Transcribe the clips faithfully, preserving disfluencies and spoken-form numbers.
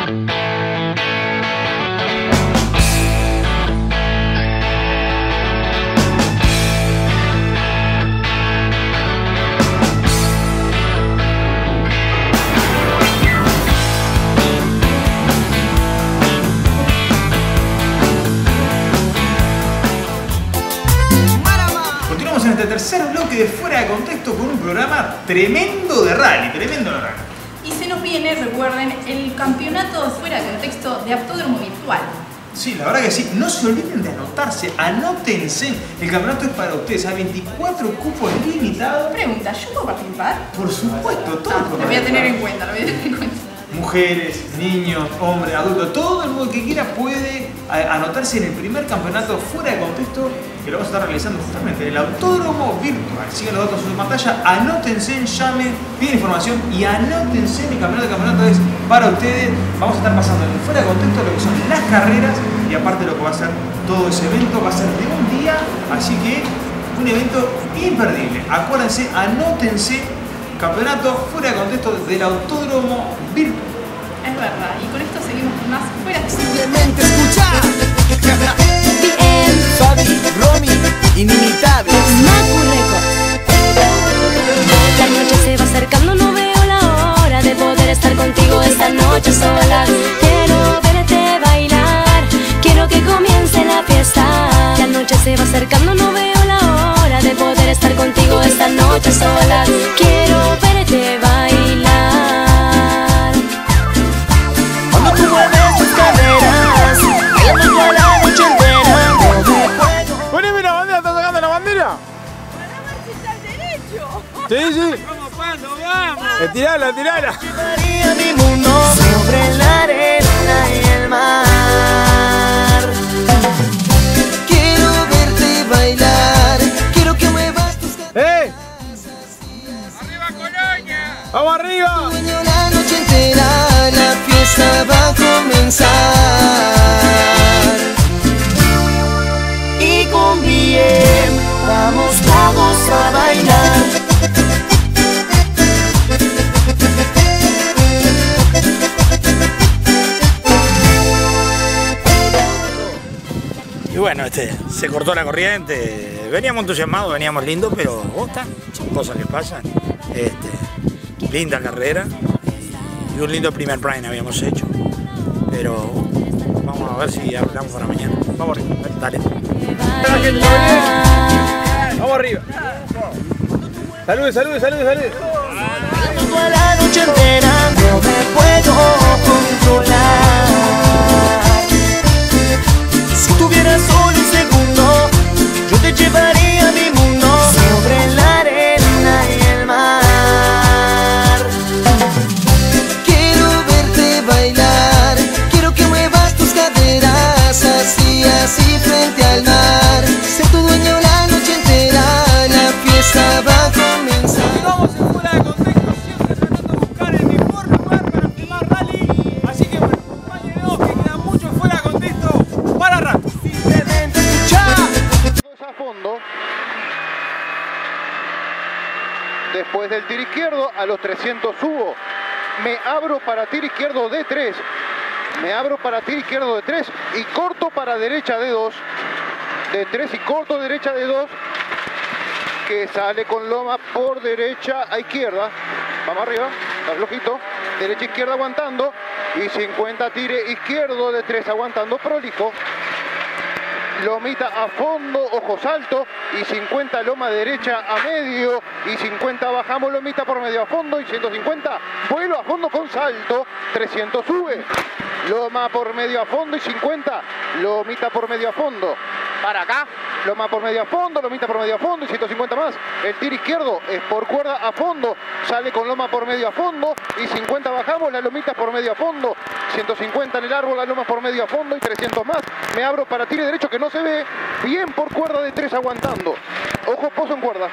En este tercer bloque de Fuera de Contexto con un programa tremendo de rally, tremendo de rally. Y se nos viene, recuerden, el campeonato Fuera de Contexto de Autódromo Virtual. Sí, la verdad que sí. No se olviden de anotarse, anótense. El campeonato es para ustedes, hay veinticuatro cupos limitados. Pregunta, ¿yo puedo participar? Por supuesto, todo. Ah, lo voy a tener en cuenta, lo voy a tener en cuenta. Mujeres, niños, hombres, adultos, todo el mundo que quiera puede anotarse en el primer campeonato Fuera de Contexto que lo vamos a estar realizando justamente en el Autódromo Virtual. Sigan los datos en su pantalla, anótense, llamen, piden información y anótense. Mi campeonato de campeonato es para ustedes. Vamos a estar pasando en Fuera de Contexto lo que son las carreras y aparte lo que va a ser todo ese evento, va a ser de un día, así que un evento imperdible. Acuérdense, anótense. Campeonato Fuera de Contexto del Autódromo Virtual. Es verdad, y con esto seguimos con más Fuera de Simplemente escuchar. Bien. Fabi, Romy, inimitables. Macu Records. La noche se va acercando, no veo la hora de poder estar contigo esta noche sola. Quiero verte bailar, quiero que comience la fiesta. La noche se va acercando, no veo la hora de poder estar contigo esta noche sola. Quiero verte bailar. Cuando tú mueves tus caderas, bailando toda la noche entera. Poneme la bandera, ¿estás sacando la bandera? Para marchita al derecho. Sí, sí. ¿Cómo cuándo? Vamos. Estirala, estirala. Llevaría mi mundo sobre la arena y el mar. Quiero verte bailar, quiero que muevas tus caderas. ¡Eh! ¡Arriba Colonia! ¡Vamos arriba! Sueño la noche entera, la fiesta va a comenzar. Y con bien vamos todos a bailar. Y bueno, este, se cortó la corriente, veníamos entusiasmados, veníamos lindos, pero bosta, son cosas que pasan. Este, linda carrera y un lindo primer prime habíamos hecho, pero vamos a ver si hablamos para mañana. Vamos arriba, dale. Vamos arriba. Saludos, saludos, saludos, saludos. Toda la noche entera no me puedo controlar. Si tuvieras solo un segundo, yo te llevaría a mi mundo sobre la arena y el mar. Quiero verte bailar, quiero que muevas tus caderas así, así frente al mar. Sé tu dueño la noche entera, la fiesta va a comenzar. Vamos en Fuera de Contexto, siempre tratando de buscar el mejor lugar para filmar rally. Así que bueno, acompáñenos que queda mucho Fuera de Contexto para rato. Simplemente escuchar. A fondo. Después del tiro izquierdo, a los trescientos subo. Me abro para tiro izquierdo de tres. Me abro para tiro izquierdo de tres y corto para derecha de dos. De tres y corto derecha de dos. Que sale con loma por derecha a izquierda. Vamos arriba, está flojito. Derecha izquierda aguantando. Y cincuenta tire izquierdo de tres aguantando prolijo. Lomita a fondo, ojos altos, y cincuenta loma derecha a medio, y cincuenta bajamos lomita por medio a fondo, y ciento cincuenta vuelo a fondo con salto, trescientos sube, loma por medio a fondo y cincuenta, lomita por medio a fondo, para acá, loma por medio a fondo, lomita por medio a fondo y ciento cincuenta más, el tiro izquierdo es por cuerda a fondo, sale con loma por medio a fondo, y cincuenta bajamos, la lomita por medio a fondo, ciento cincuenta en el árbol, la loma por medio a fondo y trescientos más, me abro para tiro derecho que no se ve, bien por cuerda de tres aguantando, ojo pozo en cuerda,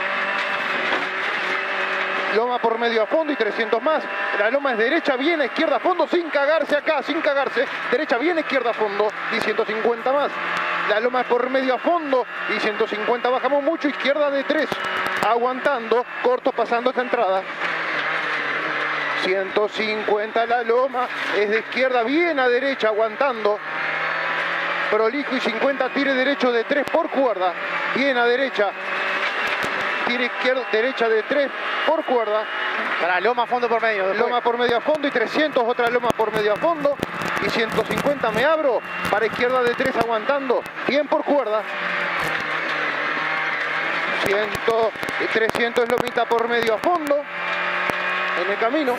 loma por medio a fondo y trescientos más, la loma es derecha, bien a izquierda a fondo, sin cagarse acá, sin cagarse, derecha bien a izquierda a fondo y ciento cincuenta más, la loma es por medio a fondo y ciento cincuenta bajamos mucho, izquierda de tres, aguantando, corto pasando esta entrada, ciento cincuenta la loma, es de izquierda bien a derecha aguantando. Prolijo y cincuenta, tire derecho de tres por cuerda, bien a derecha. Tire izquierda, derecha de tres por cuerda. Para loma fondo por medio. Después. Loma por medio a fondo y trescientos, otra loma por medio a fondo. Y ciento cincuenta me abro, para izquierda de tres aguantando, bien por cuerda. cien, trescientos lomita por medio a fondo. En el camino.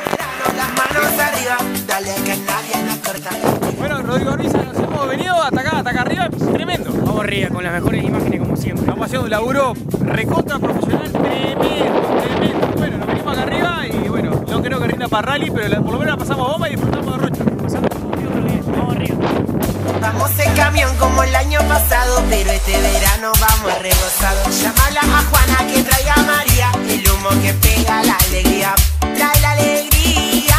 Bueno, Rodrigo Ruiz, nos hemos venido hasta acá, hasta acá arriba, tremendo. Vamos arriba con las mejores imágenes como siempre. Estamos haciendo un laburo recontra profesional, tremendo, tremendo. Bueno, nos venimos acá arriba y bueno, no creo que rinda para rally, pero la, por lo menos la pasamos bomba y disfrutamos de Rocha. Pasamos bien, vamos arriba. Vamos en camión como el año pasado, pero este verano vamos regozado. Llámala a Juana que traiga a María, el humo que pega la alegría, trae la alegría.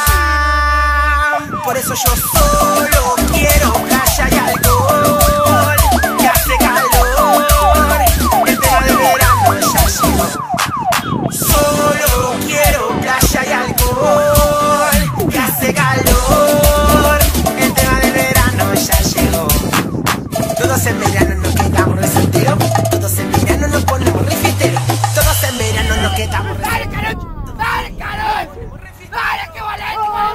Por eso yo solo quiero playa y alcohol, que hace calor, el tema del verano ya llegó. Solo quiero playa y alcohol, que hace calor, el tema del verano ya llegó. Todos en verano nos quedamos resalteros, todos en verano nos ponemos rifiteros, todos en verano nos quedamos resalteros. ¡Dale, Carucho! ¡Dale, Carucho! ¡Dale, que vale!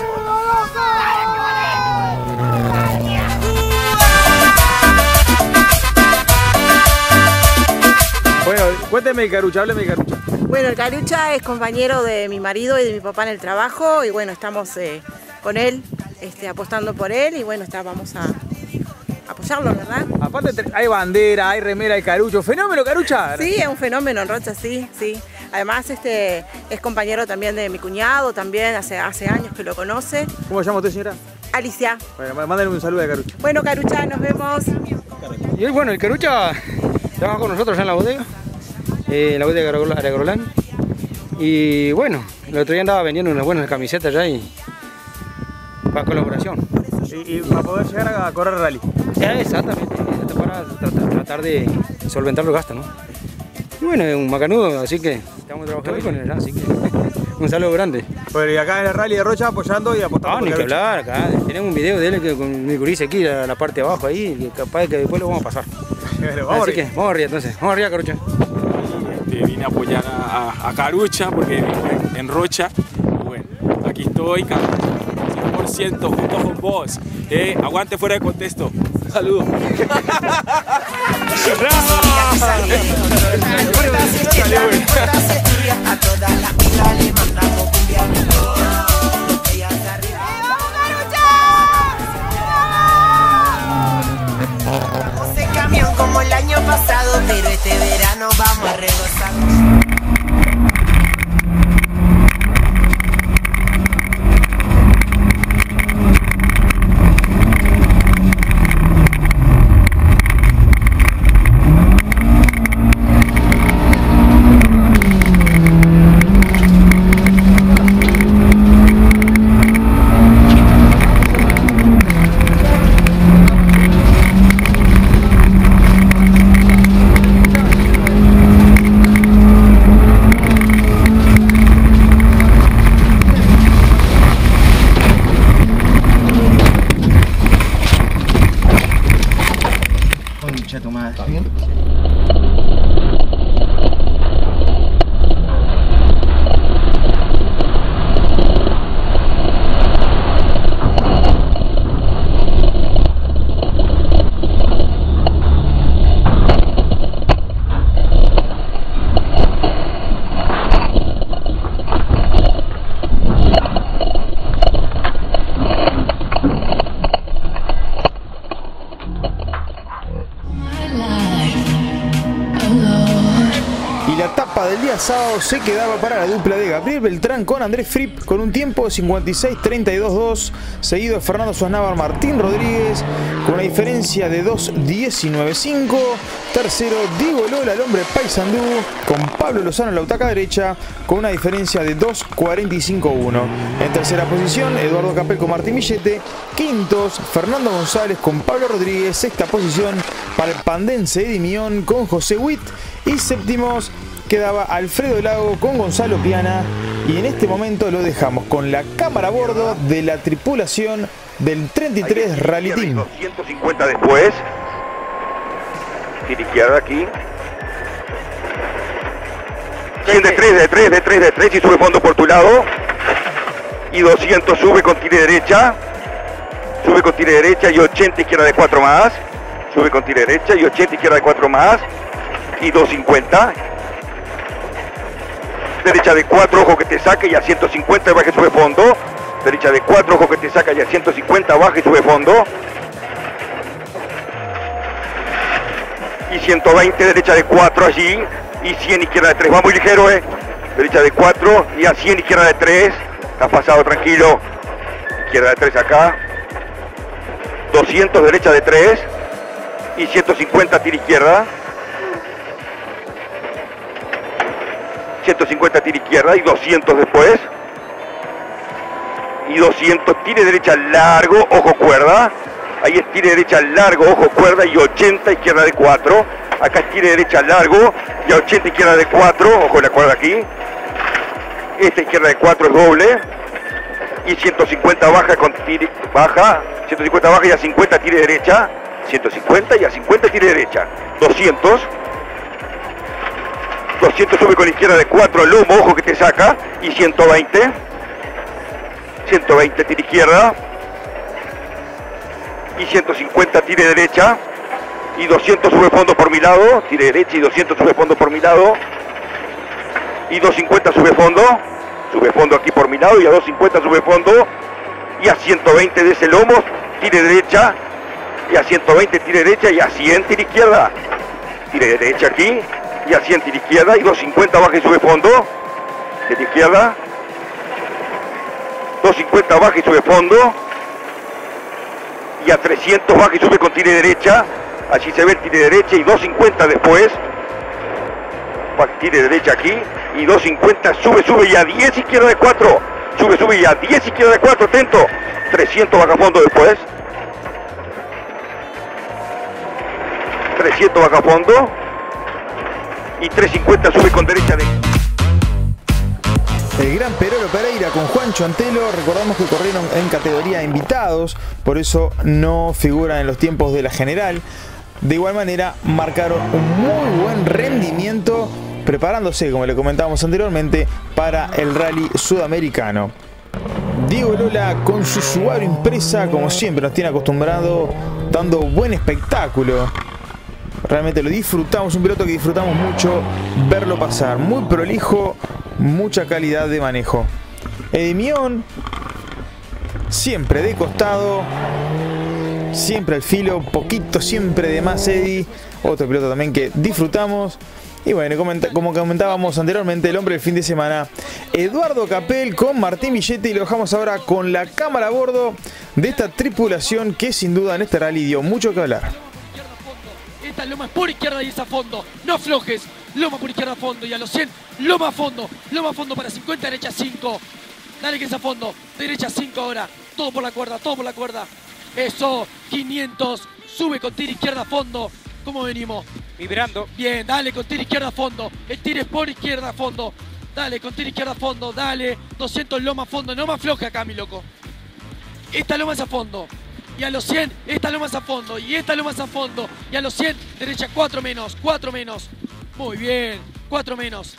Bueno, cuénteme el Carucha, hábleme el Carucha. Bueno, el Carucha es compañero de mi marido y de mi papá en el trabajo y bueno, estamos eh, con él, este, apostando por él y bueno, está, vamos a apoyarlo, ¿verdad? Aparte hay bandera, hay remera de Carucho, fenómeno Carucha. Sí, es un fenómeno en Rocha, sí, sí. Además este, es compañero también de mi cuñado, también hace, hace años que lo conoce. ¿Cómo se llama usted, señora? Alicia. Bueno, mándale un saludo a Carucha. Bueno, Carucha, nos vemos. Y él, bueno, el Carucha trabaja con nosotros allá en la bodega, eh, en la bodega de Agrolán. Y bueno, el otro día andaba vendiendo unas buenas camisetas ya y para colaboración. Y, y para poder llegar a correr rally. Eh, exactamente, para tratar, tratar de solventar los gastos, ¿no? Y bueno, es un macanudo, así que estamos trabajando con él, así que un saludo grande. Bueno, y acá en el rally de Rocha apoyando y apostando. Ah, ni que hablar, acá tenemos un video de él que con mi gurisa aquí, la, la parte de abajo ahí, que capaz de que después lo vamos a pasar. Bueno, vamos así arriba. que vamos arriba entonces, vamos arriba, Carucha. Este, vine a apoyar a, a, a Carucha porque vivo en, en Rocha. Bueno, aquí estoy, cien por ciento junto con vos. Eh, aguante fuera de contexto. Saludos. Vamos en camión como el año pasado, pero este verano vamos a regozar. Del día sábado se quedaba para la dupla de Gabriel Beltrán con Andrés Fripp con un tiempo de cincuenta y seis treinta y dos dos, seguido de Fernando Suaznavar Martín Rodríguez con una diferencia de dos diecinueve cinco. Tercero, Diego Lola, el hombre paisandú, con Pablo Lozano en la butaca derecha con una diferencia de dos cuarenta y cinco uno. En tercera posición, Eduardo Capel con Martín Millete. Quintos, Fernando González con Pablo Rodríguez. Sexta posición para el pandense Eddie Mión con José Witt. Y séptimos, quedaba Alfredo Lago con Gonzalo Piana Y en este momento lo dejamos con la cámara a bordo de la tripulación del treinta y tres Rally Team. doscientos cincuenta después. Tira izquierda aquí. cien de tres, de tres, de tres, de tres y sube fondo por tu lado. Y doscientos sube con tire derecha. Sube con tire derecha y ochenta izquierda de cuatro más. Sube con tire derecha y ochenta izquierda de cuatro más. Y doscientos cincuenta. Derecha de cuatro, ojo que te saque y a ciento cincuenta baja y sube fondo. Derecha de cuatro, ojo que te saca y a ciento cincuenta baja y sube fondo. Y ciento veinte, derecha de cuatro allí. Y cien izquierda de tres, va muy ligero, eh. Derecha de cuatro y a cien izquierda de tres. Está pasado, tranquilo. Izquierda de tres acá. doscientos, derecha de tres. Y ciento cincuenta, tira izquierda. ciento cincuenta, tira izquierda y doscientos después. Y doscientos, tire derecha largo, ojo cuerda. Ahí es tire derecha largo, ojo cuerda y ochenta izquierda de cuatro. Acá es tire derecha largo y a ochenta izquierda de cuatro, ojo la cuerda aquí. Esta izquierda de cuatro es doble. Y ciento cincuenta baja con tire, baja, ciento cincuenta baja y a cincuenta tire derecha. ciento cincuenta y a cincuenta tire derecha. doscientos. doscientos sube con izquierda de cuatro, lomo, ojo que te saca. Y ciento veinte. ciento veinte tire izquierda. Y ciento cincuenta tire derecha. Y doscientos sube fondo por mi lado. Tire derecha y doscientos sube fondo por mi lado. Y doscientos cincuenta sube fondo. Sube fondo aquí por mi lado y a doscientos cincuenta sube fondo. Y a ciento veinte de ese lomo, tire derecha. Y a ciento veinte tire derecha y a cien tire izquierda. Tire derecha aquí. Y a cien tire izquierda y doscientos cincuenta baja y sube fondo. Tire izquierda. doscientos cincuenta baja y sube fondo. Y a trescientos baja y sube con tire derecha. Allí se ve el tire derecha y doscientos cincuenta después. Tire derecha aquí. Y doscientos cincuenta sube, sube y a diez izquierda de cuatro. Sube, sube y a diez izquierda de cuatro. Atento. trescientos baja fondo después. trescientos baja fondo. Y trescientos cincuenta sube con derecha de... El gran Perolo Pereira con Juancho Antelo, recordamos que corrieron en categoría invitados, por eso no figuran en los tiempos de la general. De igual manera marcaron un muy buen rendimiento preparándose, como le comentábamos anteriormente, para el rally sudamericano. Diego Lola con su Subaru Impresa, como siempre nos tiene acostumbrado, dando buen espectáculo. Realmente lo disfrutamos, un piloto que disfrutamos mucho verlo pasar, muy prolijo, mucha calidad de manejo. Eddie Mion, siempre de costado, siempre al filo, poquito siempre de más Eddie, otro piloto también que disfrutamos. Y bueno, como comentábamos anteriormente, el hombre del fin de semana, Eduardo Capel con Martín Villetti, y lo dejamos ahora con la cámara a bordo de esta tripulación que sin duda en este rally dio mucho que hablar. Esta loma es por izquierda y es a fondo, no aflojes, loma por izquierda a fondo y a los cien, loma a fondo, loma a fondo para cincuenta, derecha cinco, dale que es a fondo, derecha cinco ahora, todo por la cuerda, todo por la cuerda, eso, quinientos, sube con tiro izquierda a fondo, ¿cómo venimos? Vibrando. Bien, dale con tiro izquierda a fondo, el tiro es por izquierda a fondo, dale con tiro izquierda a fondo, dale, doscientos loma a fondo, no me afloje acá mi loco, esta loma es a fondo. Y a los cien, esta loma es a fondo, y esta loma es a fondo, y a los cien, derecha cuatro menos, cuatro menos, muy bien, cuatro menos,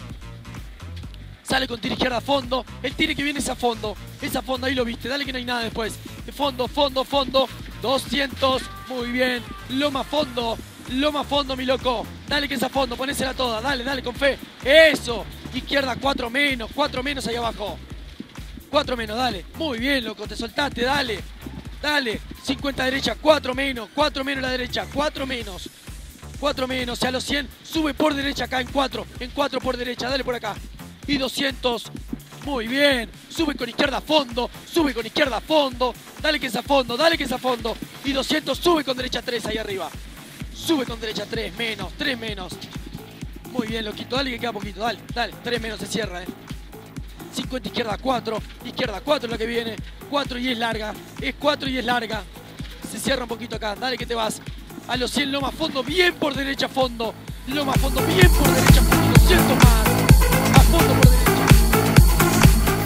sale con tiro izquierda a fondo, el tiro que viene es a fondo, es a fondo, ahí lo viste, dale que no hay nada después, de fondo, fondo, fondo, doscientos, muy bien, loma a fondo, loma a fondo mi loco, dale que es a fondo, ponésela toda, dale, dale con fe, eso, izquierda cuatro menos, cuatro menos ahí abajo, cuatro menos, dale, muy bien loco, te soltaste, dale. Dale, cincuenta derecha, cuatro menos, cuatro menos la derecha, cuatro menos, cuatro menos, y a los cien, sube por derecha acá en cuatro, en cuatro por derecha, dale por acá, y doscientos, muy bien, sube con izquierda a fondo, sube con izquierda a fondo, dale que es a fondo, dale que es a fondo, y doscientos, sube con derecha tres ahí arriba, sube con derecha tres, menos, tres menos, muy bien loquito, dale que queda poquito, dale, dale, tres menos se cierra, eh. cincuenta izquierda cuatro, izquierda cuatro es la que viene, cuatro y es larga, es cuatro y es larga, se cierra un poquito acá, dale que te vas, a los cien loma a fondo, bien por derecha a fondo, loma a fondo, bien por derecha a fondo, doscientos más, a fondo por derecha,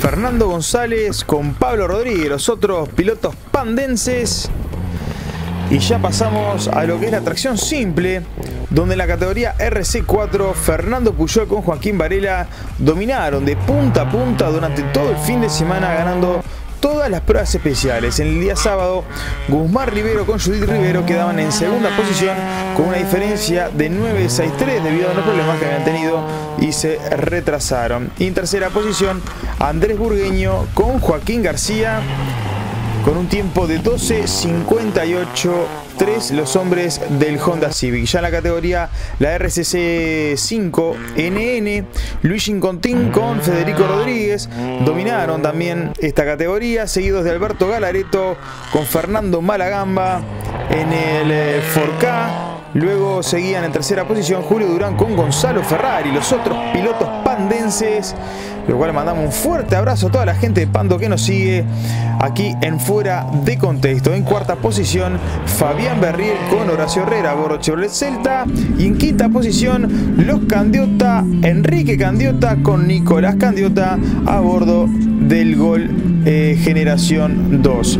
Fernando González con Pablo Rodríguez, los otros pilotos pandenses. Y ya pasamos a lo que es la tracción simple, donde en la categoría R C cuatro Fernando Puyol con Joaquín Varela dominaron de punta a punta durante todo el fin de semana, ganando todas las pruebas especiales. En el día sábado, Guzmán Rivero con Judith Rivero quedaban en segunda posición con una diferencia de nueve seis tres debido a los problemas que habían tenido y se retrasaron. Y en tercera posición, Andrés Burgueño con Joaquín García con un tiempo de doce cincuenta y ocho tres, los hombres del Honda Civic. Ya en la categoría, la R C C cinco N N, Luis Incontín con Federico Rodríguez dominaron también esta categoría, seguidos de Alberto Galareto con Fernando Malagamba en el cuatro K. Luego seguían en tercera posición Julio Durán con Gonzalo Ferrari, los otros pilotos pandenses, lo cual mandamos un fuerte abrazo a toda la gente de Pando que nos sigue aquí en Fuera de Contexto. En cuarta posición, Fabián Berriel con Horacio Herrera a bordo Chevrolet Celta. Y en quinta posición, los Candiota, Enrique Candiota con Nicolás Candiota a bordo del Gol eh, Generación dos.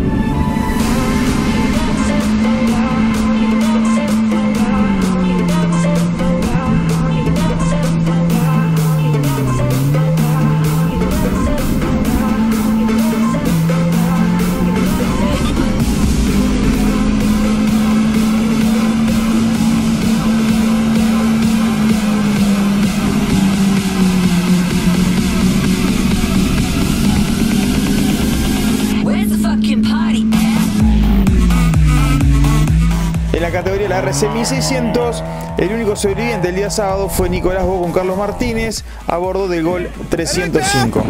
En la categoría de la R C mil seiscientos, el único sobreviviente el día sábado fue Nicolás Bo con Carlos Martínez a bordo del Gol trescientos cinco.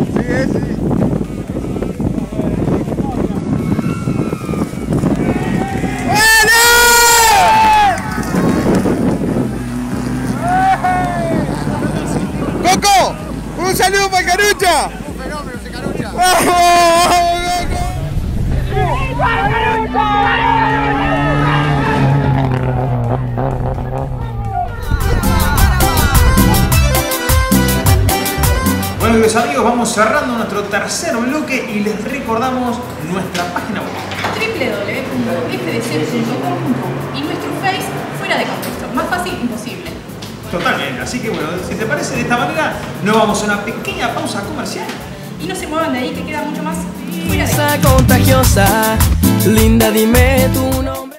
¡Coco! ¡Un saludo para Carucha! ¡Un fenómeno ese Carucha! Bueno, queridos amigos, vamos cerrando nuestro tercer bloque y les recordamos nuestra página web doble u doble u doble u punto f d c punto com punto u y nuestro Face Fuera de Contexto. Más fácil imposible. Totalmente, así que bueno, si te parece de esta manera, nos vamos a una pequeña pausa comercial. Y no se muevan de ahí, que queda mucho más fuera de contexto. Contagiosa, linda, dime tu nombre.